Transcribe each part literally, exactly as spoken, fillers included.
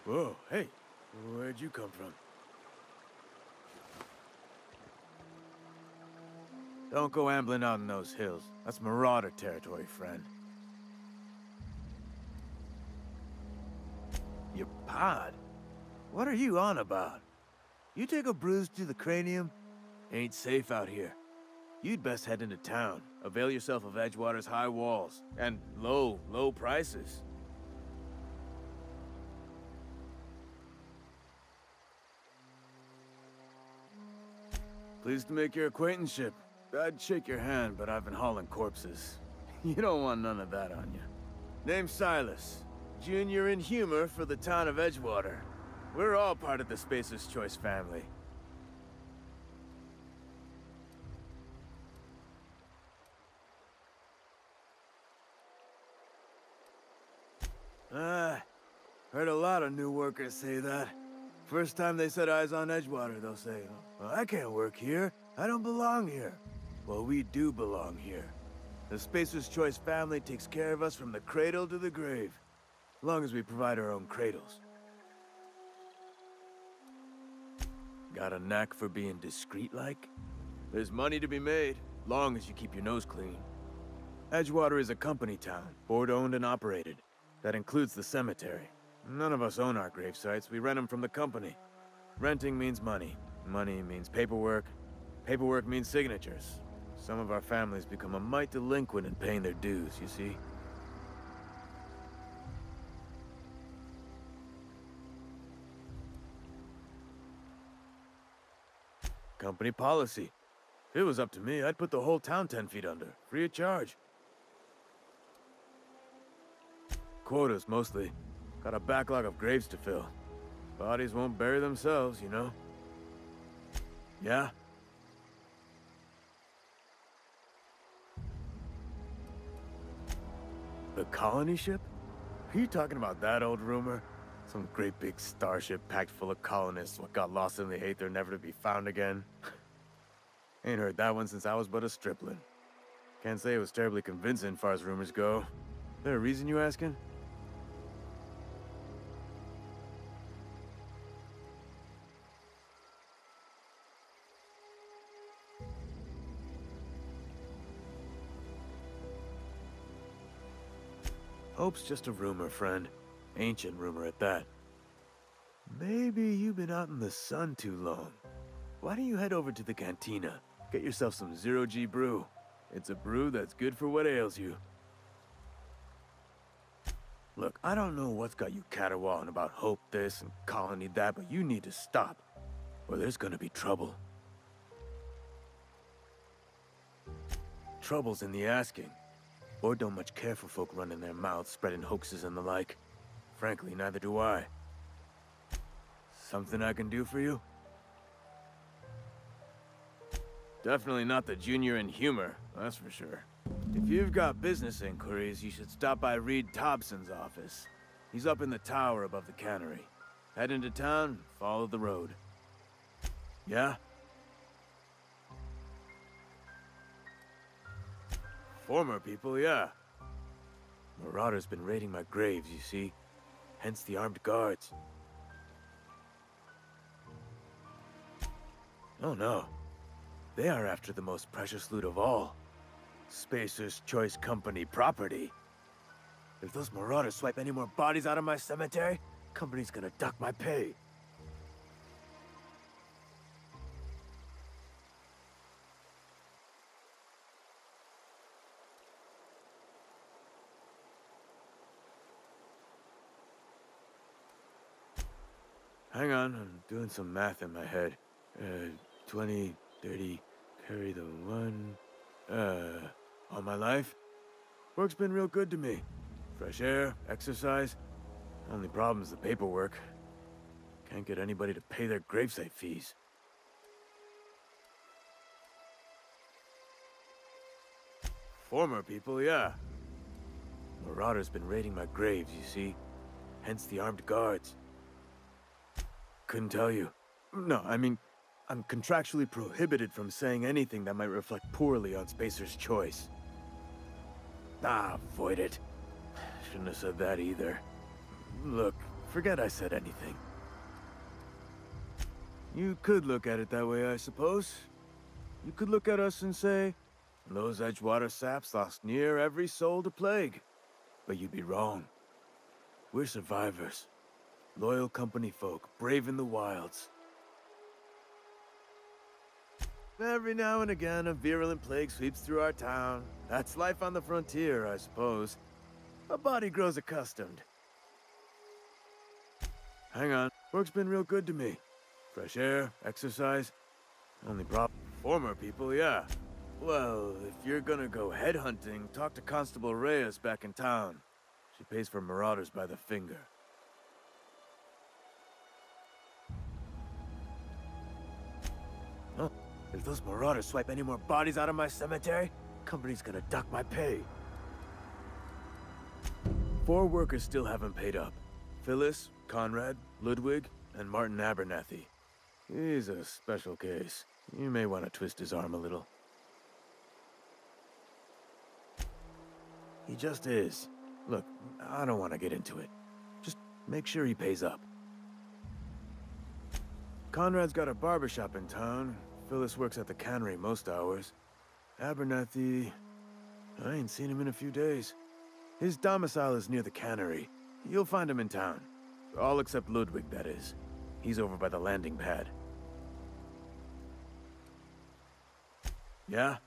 Whoa, hey, where'd you come from? Don't go ambling out in those hills. That's Marauder territory, friend. Your pod? What are you on about? You take a bruise to the cranium? Ain't safe out here. You'd best head into town. Avail yourself of Edgewater's high walls. And low, low prices. Pleased to make your acquaintanceship. I'd shake your hand, but I've been hauling corpses. You don't want none of that on you. Name's Silas. Junior in humor for the town of Edgewater. We're all part of the Spacer's Choice family. Ah, heard a lot of new workers say that. First time they set eyes on Edgewater, they'll say, well, I can't work here. I don't belong here. Well, we do belong here. The Spacer's Choice family takes care of us from the cradle to the grave. As long as we provide our own cradles. Got a knack for being discreet-like? There's money to be made, long as you keep your nose clean. Edgewater is a company town, board-owned and operated. That includes the cemetery. None of us own our grave sites, we rent them from the company. Renting means money. Money means paperwork. Paperwork means signatures. Some of our families become a mite delinquent in paying their dues, you see? Company policy. If it was up to me, I'd put the whole town ten feet under, free of charge. Quotas, mostly. Got a backlog of graves to fill. Bodies won't bury themselves, you know? Yeah? The colony ship? Are you talking about that old rumor? Some great big starship packed full of colonists what got lost in the aether never to be found again? Ain't heard that one since I was but a stripling. Can't say it was terribly convincing far as rumors go. There a reason you asking? Hope's just a rumor, friend. Ancient rumor at that. Maybe you've been out in the sun too long. Why don't you head over to the cantina? Get yourself some Zero G brew. It's a brew that's good for what ails you. Look, I don't know what's got you caterwauling about Hope this and Colony that, but you need to stop, or there's gonna be trouble. Trouble's in the asking. Or don't much care for folk running their mouths, spreading hoaxes and the like. Frankly, neither do I. Something I can do for you? Definitely not the junior in humor, that's for sure. If you've got business inquiries, you should stop by Reed Thompson's office. He's up in the tower above the cannery. Head into town, follow the road. Yeah? Former people, yeah. Marauder's been raiding my graves, you see. Hence the armed guards. Oh no. They are after the most precious loot of all. Spacer's Choice Company property. If those Marauders swipe any more bodies out of my cemetery, company's gonna duck my pay. Hang on, I'm doing some math in my head. Uh, twenty, thirty, carry the one... Uh, all my life? Work's been real good to me. Fresh air, exercise. Only problem's the paperwork. Can't get anybody to pay their gravesite fees. Former people, yeah. Marauder's been raiding my graves, you see. Hence the armed guards. Couldn't tell you. No, I mean, I'm contractually prohibited from saying anything that might reflect poorly on Spacer's Choice. Ah, avoid it. Shouldn't have said that either. Look, forget I said anything. You could look at it that way, I suppose. You could look at us and say, those Edgewater saps lost near every soul to plague. But you'd be wrong. We're survivors. Loyal company folk, brave in the wilds. Every now and again, a virulent plague sweeps through our town. That's life on the frontier, I suppose. A body grows accustomed. Hang on. Work's been real good to me. Fresh air, exercise. Only problem. Former people, yeah. Well, if you're gonna go headhunting, talk to Constable Reyes back in town. She pays for marauders by the finger. Oh, if those marauders swipe any more bodies out of my cemetery, company's gonna duck my pay. Four workers still haven't paid up. Phyllis, Conrad, Ludwig, and Martin Abernathy. He's a special case. You may want to twist his arm a little. He just is. Look, I don't want to get into it. Just make sure he pays up. Conrad's got a barbershop in town. Phyllis works at the cannery most hours. Abernathy... I ain't seen him in a few days. His domicile is near the cannery. You'll find him in town. All except Ludwig, that is. He's over by the landing pad. Yeah?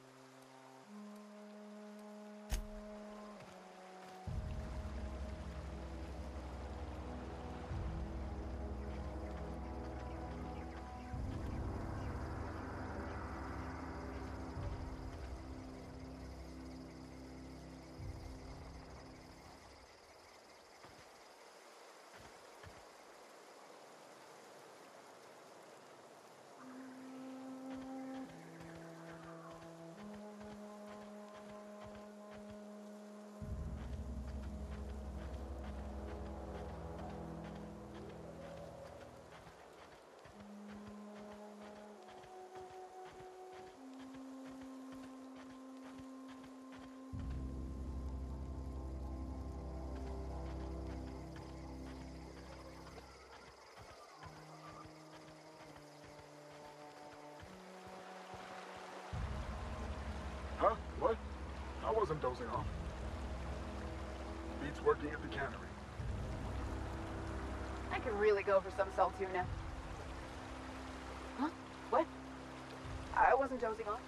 Huh? What? I wasn't dozing off. Beats working at the cannery. I could really go for some salt tuna. Huh? What? I wasn't dozing off.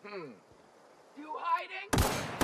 You hiding?